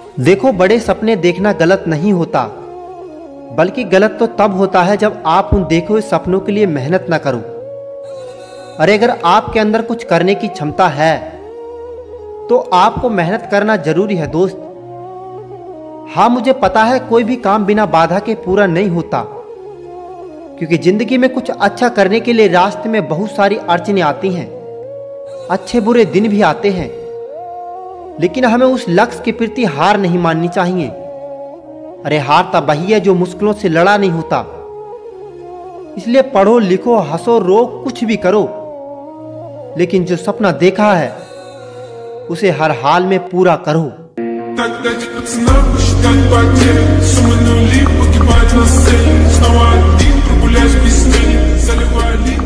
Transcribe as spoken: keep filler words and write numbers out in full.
देखो, बड़े सपने देखना गलत नहीं होता, बल्कि गलत तो तब होता है जब आप उन देखे हुए सपनों के लिए मेहनत ना करो। अरे अगर आपके अंदर कुछ करने की क्षमता है तो आपको मेहनत करना जरूरी है दोस्त। हाँ, मुझे पता है कोई भी काम बिना बाधा के पूरा नहीं होता, क्योंकि जिंदगी में कुछ अच्छा करने के लिए रास्ते में बहुत सारी अड़चनें आती हैं, अच्छे बुरे दिन भी आते हैं, लेकिन हमें उस लक्ष्य के प्रति हार नहीं माननी चाहिए। अरे हारता वही है जो मुश्किलों से लड़ा नहीं होता। इसलिए पढ़ो, लिखो, हंसो, रो, कुछ भी करो, लेकिन जो सपना देखा है उसे हर हाल में पूरा करो। Тогда пацана посчитать потери, суммы нули погибать на сцене. Снова один, прогуляюсь без тени, заливая